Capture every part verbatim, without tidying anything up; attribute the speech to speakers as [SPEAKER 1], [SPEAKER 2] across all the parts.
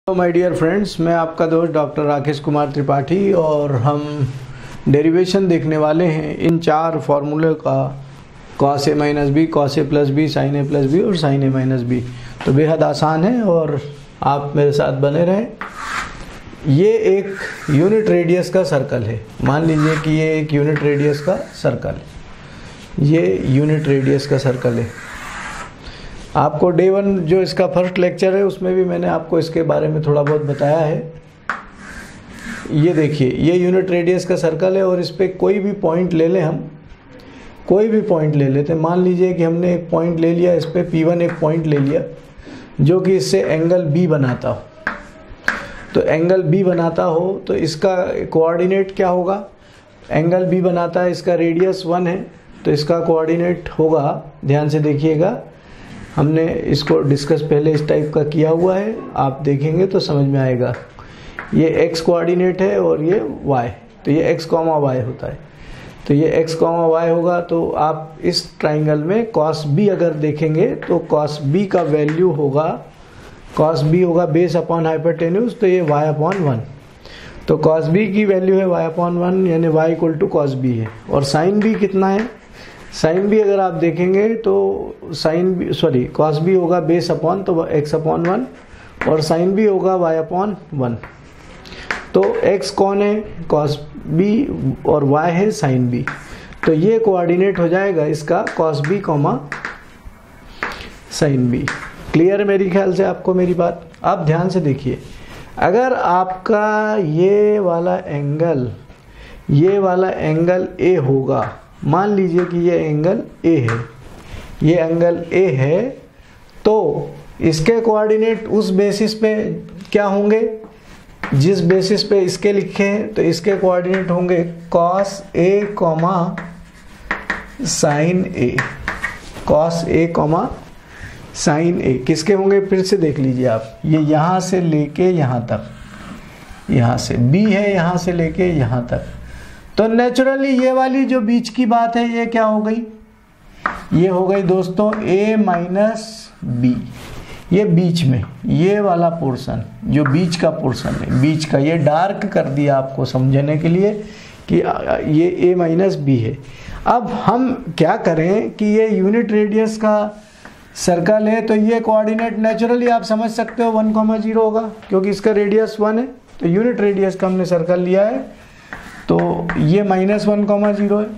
[SPEAKER 1] Hello my dear friends, मैं आपका दोस्त डॉक्टर राकेश कुमार त्रिपाठी और हम डेरिवेशन देखने वाले हैं इन चार फार्मूले का, cos A minus B, cos A plus B, sine A plus B और साइन ए माइनस बी। तो बेहद आसान है और आप मेरे साथ बने रहें। ये एक यूनिट रेडियस का सर्कल है। मान लीजिए कि ये एक यूनिट रेडियस का सर्कल है। ये यूनिट रेडियस का सर्कल है। आपको डे वन जो इसका फर्स्ट लेक्चर है उसमें भी मैंने आपको इसके बारे में थोड़ा बहुत बताया है। ये देखिए, ये यूनिट रेडियस का सर्कल है और इस पर कोई भी पॉइंट ले लें, हम कोई भी पॉइंट ले लेते हैं। मान लीजिए कि हमने एक पॉइंट ले लिया, इस पर पी वन एक पॉइंट ले लिया जो कि इससे एंगल बी बनाता हो। तो एंगल बी बनाता हो तो इसका कोऑर्डिनेट क्या होगा? एंगल बी बनाता है, इसका रेडियस वन है तो इसका कोऑर्डिनेट होगा, ध्यान से देखिएगा, हमने इसको डिस्कस पहले इस टाइप का किया हुआ है, आप देखेंगे तो समझ में आएगा। ये x कोऑर्डिनेट है और ये y, तो ये x कॉमा y होता है। तो ये x कॉमा y होगा। तो आप इस ट्राइंगल में cos b अगर देखेंगे तो cos b का वैल्यू होगा, cos b होगा बेस अपॉन हाइपोटेन्यूज, तो ये y अपॉन वन। तो cos b की वैल्यू है y अपॉन वन, यानी y equal to cos b है। और sin b कितना है? साइन भी अगर आप देखेंगे तो साइन भी सॉरी कॉस भी होगा बेस अपॉन तो एक्स अपॉन वन और साइन भी होगा वाई अपॉन वन। तो एक्स कौन है? कॉस बी और वाई है साइन बी। तो ये कोऑर्डिनेट हो जाएगा इसका cos B comma sine B. Clear है मेरी ख्याल से आपको मेरी बात? आप ध्यान से देखिए, अगर आपका ये वाला एंगल ये वाला एंगल ए होगा, मान लीजिए कि ये एंगल ए है, ये एंगल ए है, तो इसके कोऑर्डिनेट उस बेसिस पे क्या होंगे जिस बेसिस पे इसके लिखे हैं। तो इसके कोऑर्डिनेट होंगे cos A comma sine A, cos A comma sine A किसके होंगे? फिर से देख लीजिए आप, ये यहाँ से लेके यहाँ तक, यहाँ से बी है, यहाँ से लेके यहाँ तक। तो नेचुरली ये वाली जो बीच की बात है ये क्या हो गई? ये हो गई दोस्तों a माइनस बी। ये बीच में ये वाला पोर्शन जो बीच का पोर्शन है, बीच का, ये डार्क कर दिया आपको समझने के लिए कि ये a माइनस बी है। अब हम क्या करें कि ये यूनिट रेडियस का सर्कल है तो ये कोऑर्डिनेट नेचुरली आप समझ सकते हो वन कॉमा जीरो होगा, क्योंकि इसका रेडियस वन है। तो यूनिट रेडियस का हमने सर्कल लिया है तो ये माइनस वन कॉमा जीरो है।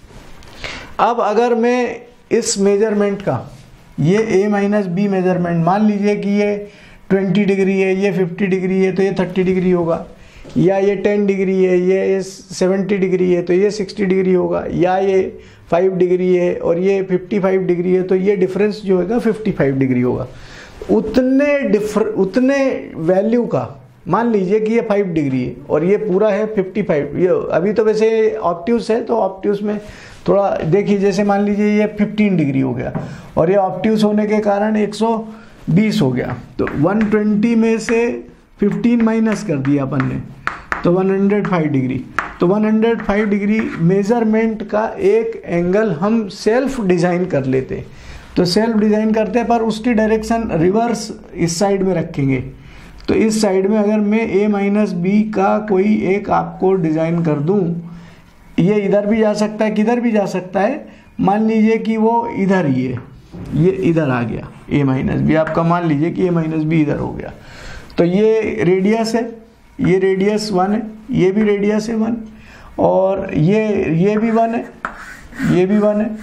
[SPEAKER 1] अब अगर मैं इस मेजरमेंट का, ये a माइनस बी मेजरमेंट, मान लीजिए कि ये ट्वेंटी डिग्री है, ये फिफ्टी डिग्री है तो ये थर्टी डिग्री होगा, या ये टेन डिग्री है, ये सेवेंटी डिग्री है तो ये सिक्सटी डिग्री होगा, या ये फाइव डिग्री है और ये फिफ्टी फाइव डिग्री है तो ये डिफरेंस जो होगा फिफ्टी फाइव डिग्री होगा। उतने डिफर उतने वैल्यू का, मान लीजिए कि ये फाइव डिग्री है और ये पूरा है फिफ्टी फाइव। ये अभी तो वैसे ऑप्ट्यूस है तो ऑप्ट्यूस में थोड़ा देखिए, जैसे मान लीजिए ये फिफ्टीन डिग्री हो गया और ये ऑप्ट्यूस होने के कारण एक सौ बीस हो गया, तो वन ट्वेंटी में से फिफ्टीन माइनस कर दिया अपन ने तो वन हंड्रेड फाइव डिग्री। तो one hundred five degree measurement का एक एंगल हम सेल्फ डिज़ाइन कर लेते। तो सेल्फ डिज़ाइन करते पर उसकी डायरेक्शन रिवर्स इस साइड में रखेंगे। तो इस साइड में अगर मैं a माइनस बी का कोई एक आपको डिज़ाइन कर दूं, ये इधर भी जा सकता है, किधर भी जा सकता है। मान लीजिए कि वो इधर ही है, ये इधर आ गया a माइनस बी आपका, मान लीजिए कि a माइनस बी इधर हो गया। तो ये रेडियस है, ये रेडियस वन है, ये भी रेडियस है वन, और ये ये भी वन है, ये भी वन है,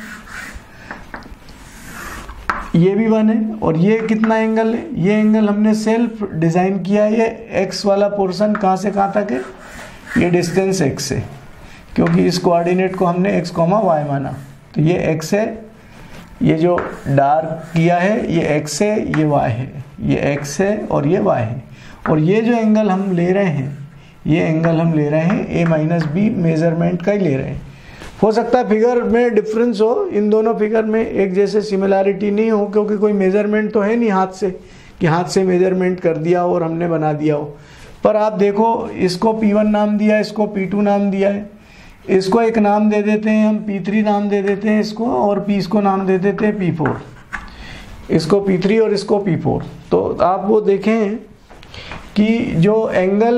[SPEAKER 1] ये भी वन है, और ये कितना एंगल है? ये एंगल हमने सेल्फ डिज़ाइन किया है। ये x वाला पोर्शन कहाँ से कहाँ तक है? ये डिस्टेंस x है, क्योंकि इस कोऑर्डिनेट को हमने x कॉमा वाई माना। तो ये x है, ये जो डार्क किया है ये x है, ये y है, ये x है और ये y है। और ये जो एंगल हम ले रहे हैं, ये एंगल हम ले रहे हैं a माइनस बी मेजरमेंट का ही ले रहे हैं। हो सकता है फिगर में डिफरेंस हो, इन दोनों फिगर में एक जैसे सिमिलैरिटी नहीं हो, क्योंकि कोई मेजरमेंट तो है नहीं हाथ से कि हाथ से मेजरमेंट कर दिया हो और हमने बना दिया हो। पर आप देखो, इसको पी वन नाम दिया है, इसको पी टू नाम दिया है, इसको एक नाम दे देते हैं हम, पी थ्री नाम दे देते हैं इसको, और पी इसको नाम दे देते हैं पी फोर, इसको पी थ्री और इसको पी फोर। तो आप वो देखें कि जो angle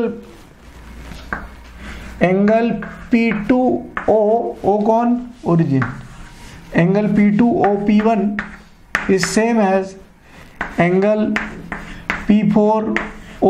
[SPEAKER 1] angle P two O, O कौन, origin, angle P two O P one is same as angle P four O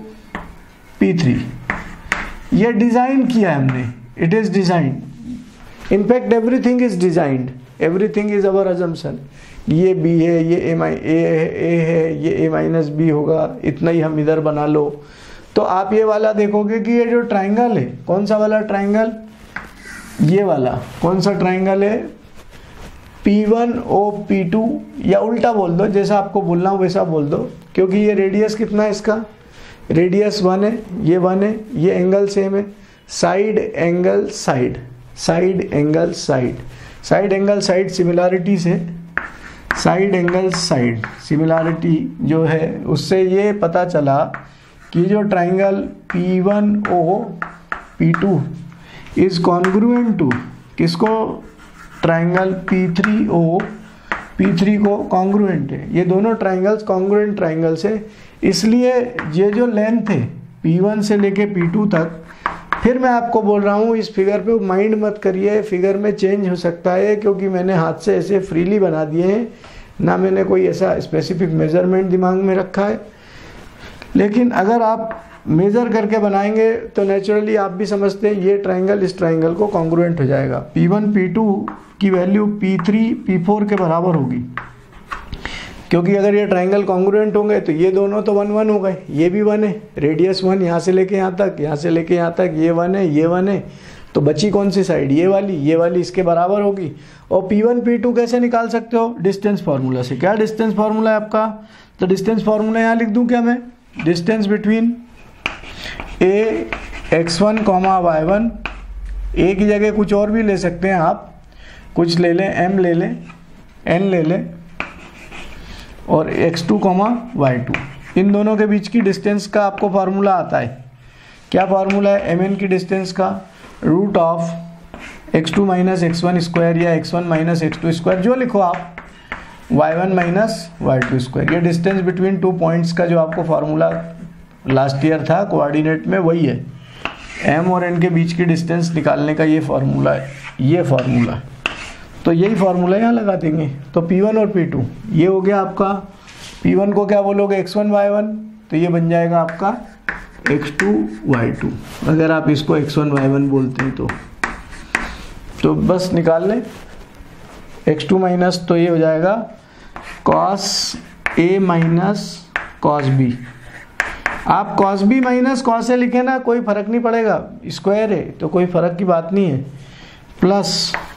[SPEAKER 1] P three. ये डिजाइन किया हमने, it is design, in fact everything is designed, everything is our assumption. ये B है, ये ए माइ ए ए है, ये ए minus B होगा, इतना ही हम इधर बना लो। तो आप ये वाला देखोगे कि ये जो ट्राइंगल है, कौन सा वाला ट्राइंगल, ये वाला कौन सा ट्राइंगल है, P one O P two, या उल्टा बोल दो, जैसा आपको बोलना हो वैसा बोल दो, क्योंकि ये रेडियस कितना है इसका, रेडियस वन है, ये वन है, ये एंगल सेम है, side angle side, side angle side, side angle side similarity से, साइड एंगल साइड सिमिलैरिटी जो है उससे ये पता चला कि जो triangle P one O P two is congruent to किसको, triangle P three O P three को कॉन्ग्रुएंट है। ये दोनों ट्राइंगल्स कॉन्ग्रुएंट ट्राइंगल्स है, इसलिए ये जो लेंथ है पी वन से लेके पी टू तक, फिर मैं आपको बोल रहा हूँ इस फिगर पे माइंड मत करिए, फिगर में चेंज हो सकता है, क्योंकि मैंने हाथ से ऐसे फ्रीली बना दिए हैं, ना मैंने कोई ऐसा स्पेसिफिक मेजरमेंट दिमाग में रखा है। लेकिन अगर आप मेज़र करके बनाएंगे तो नेचुरली आप भी समझते हैं ये ट्राइंगल इस ट्राइंगल को कॉन्ग्रुएंट हो जाएगा। पी वन पी टू की value P three P four के बराबर होगी, क्योंकि अगर ये ट्राइंगल कॉन्ग्रुएंट होंगे तो ये दोनों तो वन वन हो गए, ये भी वन है, रेडियस वन यहाँ से लेके यहाँ तक, यहाँ से लेके यहाँ तक ये वन है, ये वन है, तो बची कौन सी साइड, ये वाली, ये वाली इसके बराबर होगी। और पी वन पी टू कैसे निकाल सकते हो, डिस्टेंस फार्मूला से। क्या डिस्टेंस फार्मूला है आपका, तो डिस्टेंस फार्मूला यहाँ लिख दूँ क्या मैं, distance between A X one comma Y one, A की जगह कुछ और भी ले सकते हैं आप, कुछ ले लें, एम ले लें, एन ले लें, और X two comma Y two, इन दोनों के बीच की डिस्टेंस का आपको फार्मूला आता है। क्या फार्मूला है, एम एन की डिस्टेंस का root of X two minus X one square या X one minus X two square, जो लिखो आप, Y one minus Y two square. ये डिस्टेंस बिटवीन टू पॉइंट्स का जो आपको फार्मूला लास्ट ईयर था कोऑर्डिनेट में, वही है। एम और एन के बीच की डिस्टेंस निकालने का ये फार्मूला है, ये फार्मूला। तो यही फार्मूला यहाँ लगा देंगे। तो पी वन और पी टू ये हो गया आपका, पी वन को क्या बोलोगे, एक्स वन वाई वन, तो ये बन जाएगा आपका एक्स टू वाई टू, अगर आप इसको एक्स वन वाई वन बोलते हैं तो तो बस निकाल लें। एक्स टू माइनस तो ये हो जाएगा cos A minus cos B. आप cos B minus cos A लिखे ना, कोई फर्क नहीं पड़ेगा, स्क्वायर है तो कोई फर्क की बात नहीं है, plus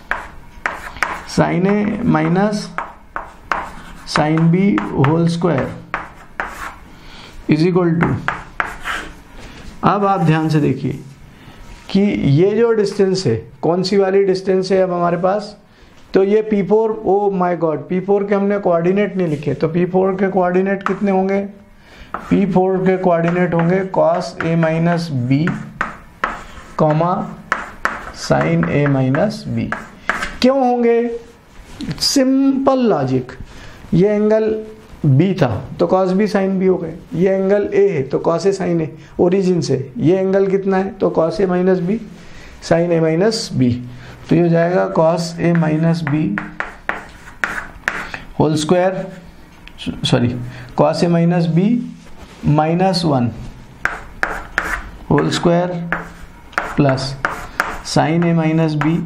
[SPEAKER 1] sine A minus sine B whole square is equal to. अब आप ध्यान से देखिए कि ये जो डिस्टेंस है, कौन सी वाली डिस्टेंस है अब हमारे पास, तो ये P four, O my God, P four के हमने कोऑर्डिनेट नहीं लिखे, तो पी फोर के कोऑर्डिनेट कितने होंगे, पी फोर के कोऑर्डिनेट होंगे cos A minus B comma sine A minus B. क्यों होंगे, सिंपल लॉजिक, ये एंगल बी था तो कॉस बी साइन बी हो गए, ये एंगल ए है तो cos A sine A, origin से ये एंगल कितना है तो cos A minus B sine A minus B, तो ये हो जाएगा cos A minus B whole square, sorry cos A minus B minus one whole square plus sine A minus B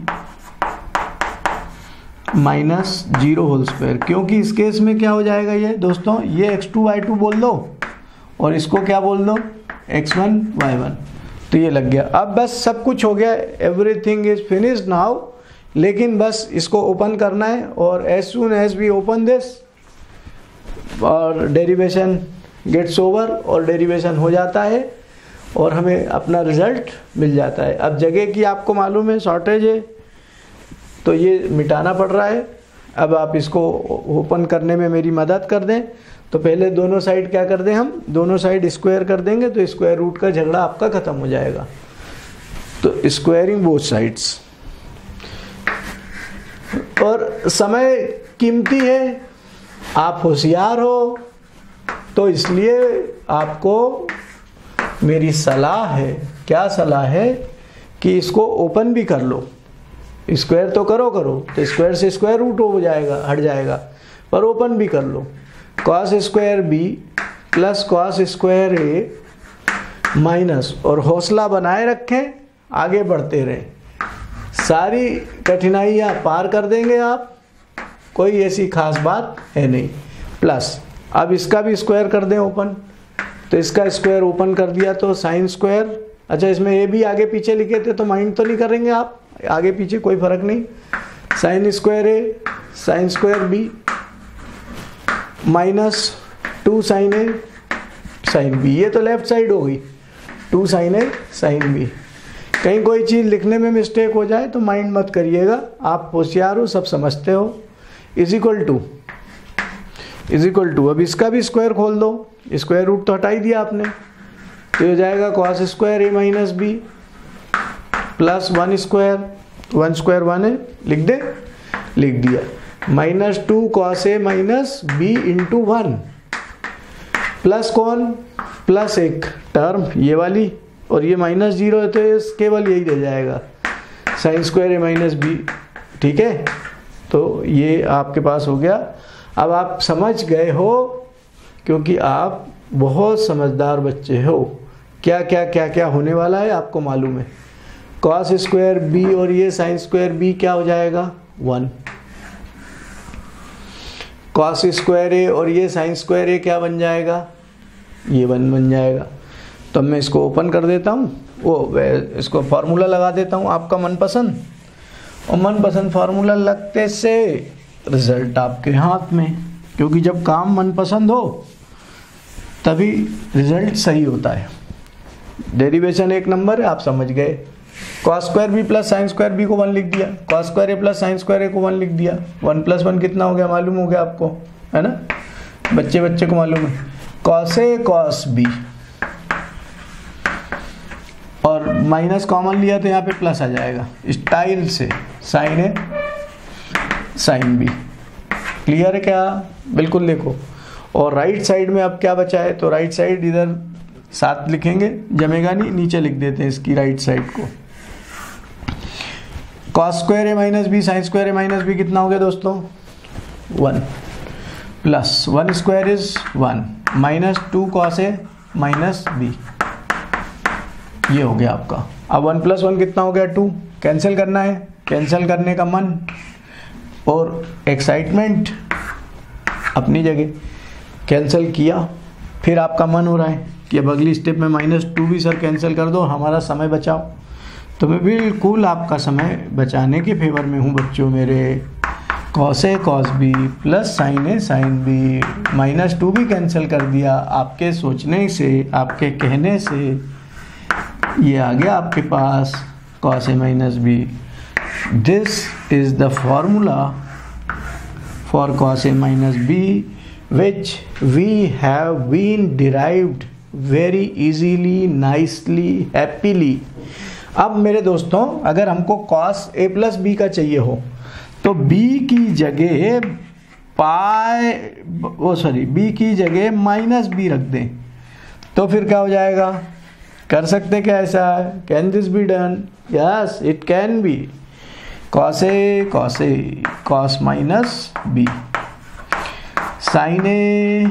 [SPEAKER 1] minus zero whole square. क्योंकि इस case में क्या हो जाएगा ये दोस्तों, ये एक्स टू वाई टू बोल दो और इसको क्या बोल दो, एक्स वन वाई वन, तो ये लग गया। अब बस सब कुछ हो गया, एवरीथिंग इज फिनिश्ड नाउ, लेकिन बस इसको ओपन करना है, और as soon as we open this और डेरिवेशन गेट्स ओवर, और डेरिवेशन हो जाता है और हमें अपना रिजल्ट मिल जाता है। अब जगह की आपको मालूम है शॉर्टेज है, तो ये मिटाना पड़ रहा है। अब आप इसको ओपन करने में मेरी मदद कर दें, तो पहले दोनों साइड क्या कर दें, हम दोनों साइड स्क्वायर कर देंगे, तो स्क्वायर रूट का झगड़ा आपका ख़त्म हो जाएगा। तो स्क्वायरिंग बोथ साइड्स, और समय कीमती है, आप होशियार हो तो इसलिए आपको मेरी सलाह है, क्या सलाह है कि इसको ओपन भी कर लो। स्क्वायर तो करो करो तो स्क्वायर से स्क्वायर रूट हो जाएगा, हट जाएगा, पर ओपन भी कर लो। Cos square B plus cos square A minus, और हौसला बनाए रखें, आगे बढ़ते रहें, सारी कठिनाइयाँ पार कर देंगे आप, कोई ऐसी खास बात है नहीं। प्लस अब इसका भी स्क्वायर कर दें ओपन, तो इसका स्क्वायर ओपन कर दिया तो साइन स्क्वायर, अच्छा इसमें ए भी आगे पीछे लिखे थे तो माइंड तो नहीं करेंगे आप, आगे पीछे कोई फर्क नहीं। Sine square A sine square B minus two sine A sine B, ये तो लेफ्ट साइड हो गई, two sine A sine B. कहीं कोई चीज़ लिखने में मिस्टेक हो जाए तो माइंड मत करिएगा, आप होशियार हो, सब समझते हो। Is equal to is equal to अब इसका भी स्क्वायर खोल दो, स्क्वायर रूट तो हटा ही दिया आपने, तो हो जाएगा cos square A minus B plus one square, one square one है, लिख दे, लिख दिया, minus two cos A minus B into one, plus कौन, प्लस एक टर्म ये वाली, और ये माइनस जीरो है तो ये केवल यही रह जाएगा, sine square A minus B. ठीक है, तो ये आपके पास हो गया। अब आप समझ गए हो, क्योंकि आप बहुत समझदार बच्चे हो, क्या क्या क्या क्या होने वाला है आपको मालूम है। कॉस स्क्वायर बी और ये साइन स्क्वायर बी क्या हो जाएगा, वन। कॉस स्क्वायर ए और ये साइन स्क्वायर ए क्या बन जाएगा, ये वन बन जाएगा। तो मैं इसको ओपन कर देता हूँ, वो इसको फार्मूला लगा देता हूँ आपका मनपसंद, और मनपसंद फार्मूला लगते से रिजल्ट आपके हाथ में, क्योंकि जब काम मनपसंद हो तभी रिजल्ट सही होता है। डेरिवेशन एक नंबर है, आप समझ गए। Cos square B plus sine square B को वन लिख दिया, cos square A plus sine square A को वन लिख दिया, वन प्लस वन कितना हो गया मालूम हो गया आपको, है ना, बच्चे बच्चे को मालूम है। कॉस ए कॉस बी, और माइनस कॉमन लिया तो यहाँ पे प्लस आ जाएगा, स्टाइल से sine A sine B. Clear है क्या, बिल्कुल देखो। और राइट साइड में अब क्या बचा है, तो राइट साइड इधर साथ लिखेंगे, जमेगा नहीं, नीचे लिख देते हैं इसकी राइट साइड को। Cos square A minus B sine square A minus B कितना हो गया दोस्तों, one, plus one square is one, minus two cos A minus B, ये हो गया आपका। अब वन प्लस वन कितना हो गया, टू। कैंसिल करना है, कैंसिल करने का मन और एक्साइटमेंट अपनी जगह, कैंसिल किया, फिर आपका मन हो रहा है कि अब अगली स्टेप में माइनस टू भी सर कैंसिल कर दो, हमारा समय बचाओ। तो मैं बिल्कुल आपका समय बचाने के फेवर में हूँ बच्चों मेरे। Cos A cos B plus sine A sine B, minus two भी कैंसिल कर दिया, आपके सोचने से, आपके कहने से ये आ गया आपके पास cos A minus B. This is the formula for cos A minus B which we have been derived very easily, nicely, happily। अब मेरे दोस्तों, अगर हमको cos a प्लस बी का चाहिए हो तो b की जगह पाई, वो सॉरी b की जगह माइनस बी रख दें, तो फिर क्या हो जाएगा, कर सकते क्या ऐसा, can this be done, yes it can be. cos a cos a cos minus B, sine A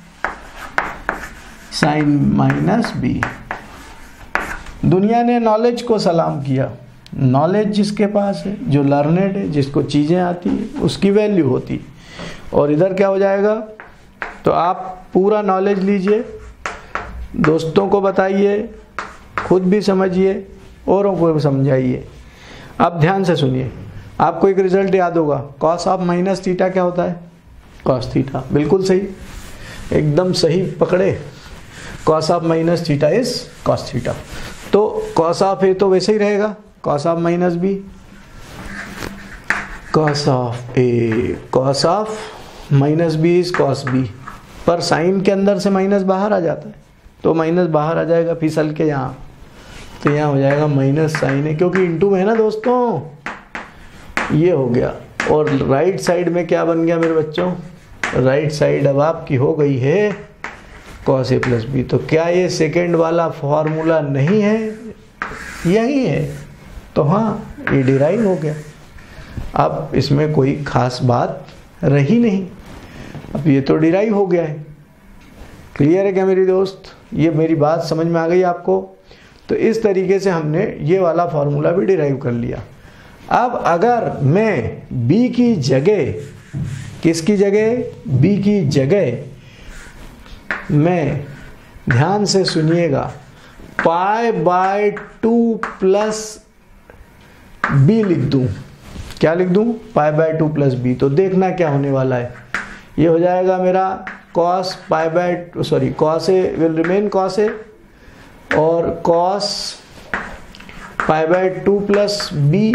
[SPEAKER 1] sine minus B. दुनिया ने नॉलेज को सलाम किया। नॉलेज जिसके पास है, जो लर्नेड है, जिसको चीज़ें आती है, उसकी वैल्यू होती। और इधर क्या हो जाएगा, तो आप पूरा नॉलेज लीजिए, दोस्तों को बताइए, खुद भी समझिए, औरों को समझाइए। अब ध्यान से सुनिए, आपको एक रिजल्ट याद होगा, कॉस ऑफ माइनस थीटा क्या होता है, कॉस थीटा। बिल्कुल सही, एकदम सही पकड़े, cos of minus theta is cos theta. तो कॉस ऑफ ए तो वैसे ही रहेगा, cos of minus B, cos of A cos of minus B is cos B, पर साइन के अंदर से माइनस बाहर आ जाता है, तो माइनस बाहर आ जाएगा फिसल के यहाँ, तो यहाँ हो जाएगा माइनस साइन है, क्योंकि इंटू में है ना दोस्तों, ये हो गया। और राइट साइड में क्या बन गया मेरे बच्चों, राइट साइड अब आपकी हो गई है कॉस ए प्लस बी। तो क्या ये सेकेंड वाला फॉर्मूला नहीं है? यही है। तो हाँ, ये डिराइव हो गया। अब इसमें कोई खास बात रही नहीं, अब ये तो डिराइव हो गया है। क्लियर है क्या मेरी दोस्त? ये मेरी बात समझ में आ गई आपको? तो इस तरीके से हमने ये वाला फॉर्मूला भी डिराइव कर लिया। अब अगर मैं b की जगह, किसकी जगह? b की जगह मैं, ध्यान से सुनिएगा, pi by two plus B लिख दूं। क्या लिख दूं? Pi by two plus B. तो देखना क्या होने वाला है, ये हो जाएगा मेरा cos pi by, sorry cos A will remain cos A, और cos pi by two plus B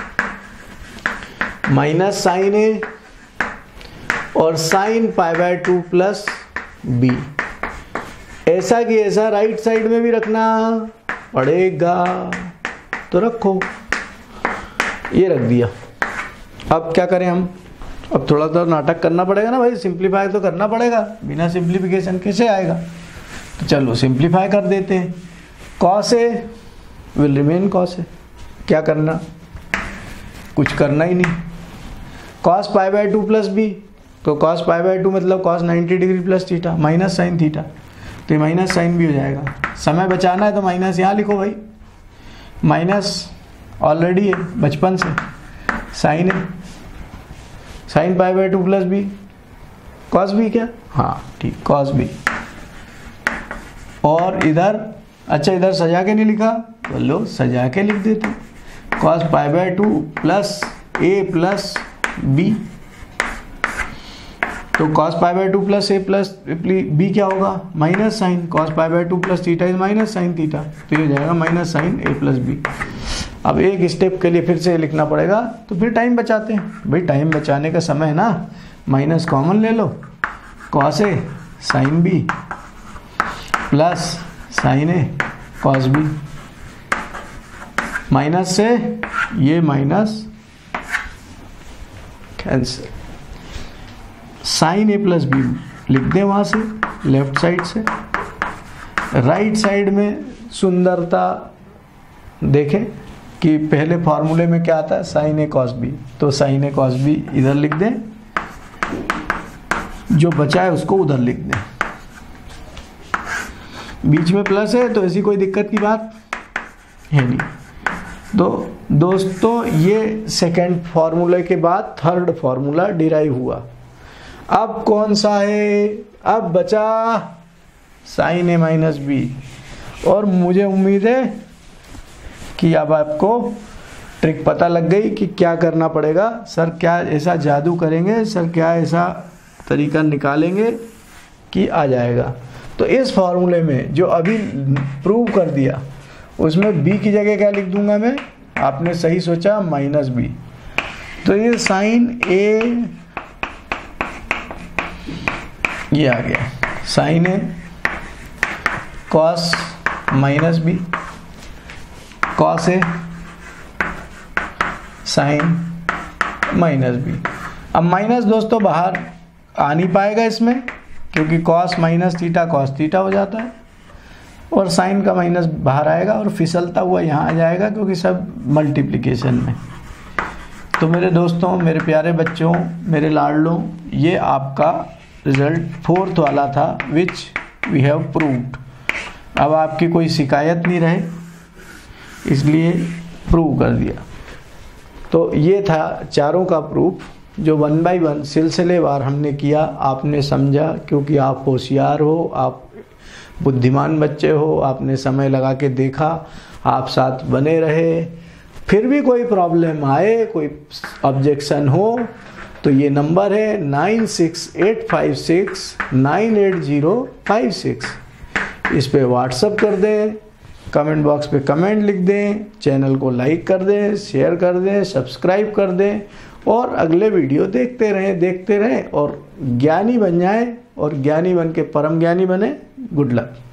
[SPEAKER 1] minus sine A, और sine pi by two plus B. ऐसा कि ऐसा राइट साइड में भी रखना पड़ेगा, तो रखो, ये रख दिया। अब क्या करें हम? अब थोड़ा सा नाटक करना पड़ेगा ना भाई, सिंप्लीफाई तो करना पड़ेगा, बिना सिंप्लीफिकेशन कैसे आएगा? तो चलो सिंप्लीफाई कर देते हैं। Cos A will remain cos A, क्या करना? कुछ करना ही नहीं। Cos pi by two plus B, तो कॉस पाई बाय टू मतलब cos ninety degree plus theta minus sine theta, तो ये माइनस साइन भी हो जाएगा। समय बचाना है तो माइनस यहाँ लिखो भाई, माइनस ऑलरेडी है बचपन से, साइन है, sine pi by two plus B, cos B क्या? हाँ ठीक, कॉस बी। और इधर, अच्छा इधर सजा के नहीं लिखा, तो लो सजा के लिख देते, cos pi by two plus A plus B. तो cos pi by two plus A plus B क्या होगा? Minus sine cos pi by two plus theta is minus sine theta, तो ये हो जाएगा minus sine A plus B. अब एक step के लिए फिर से लिखना पड़ेगा, तो फिर टाइम बचाते हैं भाई, टाइम बचाने का समय है ना, माइनस कॉमन ले लो, cos A sine B plus sine A cos B, minus से ये minus cancel, sine A plus B लिख दें वहाँ से लेफ्ट साइड से। राइट साइड में सुंदरता देखें कि पहले फॉर्मूले में क्या आता है, साइन ए कॉस बी, तो साइन ए कॉस बी इधर लिख दें, जो बचा है उसको उधर लिख दें। बीच में प्लस है तो ऐसी कोई दिक्कत की बात है नहीं। तो दोस्तों ये सेकंड फॉर्मूले के बाद थर्ड फॉर्मूला डिराइव हुआ। अब कौन सा है? अब बचा साइन ए माइनस बी, और मुझे उम्मीद है कि अब आपको ट्रिक पता लग गई कि क्या करना पड़ेगा। सर क्या ऐसा जादू करेंगे, सर क्या ऐसा तरीका निकालेंगे कि आ जाएगा। तो इस फॉर्मूले में जो अभी प्रूव कर दिया, उसमें b की जगह क्या लिख दूंगा मैं? आपने सही सोचा, माइनस बी। तो ये साइन ए, ये आ गया sine A cos minus B, cos A sine minus B. अब माइनस दोस्तों बाहर आ नहीं पाएगा इसमें, क्योंकि cos minus theta cos theta हो जाता है, और साइन का माइनस बाहर आएगा और फिसलता हुआ यहाँ आ जाएगा, क्योंकि सब मल्टीप्लिकेशन में। तो मेरे दोस्तों, मेरे प्यारे बच्चों, मेरे लाडलों, ये आपका रिजल्ट फोर्थ वाला था, विच वी हैव प्रूव्ड। अब आपकी कोई शिकायत नहीं रहे, इसलिए प्रूव कर दिया। तो ये था चारों का प्रूफ, जो वन बाय वन सिलसिलेवार हमने किया। आपने समझा, क्योंकि आप होशियार हो, आप बुद्धिमान बच्चे हो, आपने समय लगा के देखा, आप साथ बने रहे। फिर भी कोई प्रॉब्लम आए, कोई ऑब्जेक्शन हो, तो ये नंबर है nine six eight five six nine eight zero five six. इस पे व्हाट्सअप कर दें, कमेंट बॉक्स पे कमेंट लिख दें, चैनल को लाइक कर दें, शेयर कर दें, सब्सक्राइब कर दें, और अगले वीडियो देखते रहें देखते रहें और ज्ञानी बन जाएं, और ज्ञानी बन के परम ज्ञानी बने। Good luck.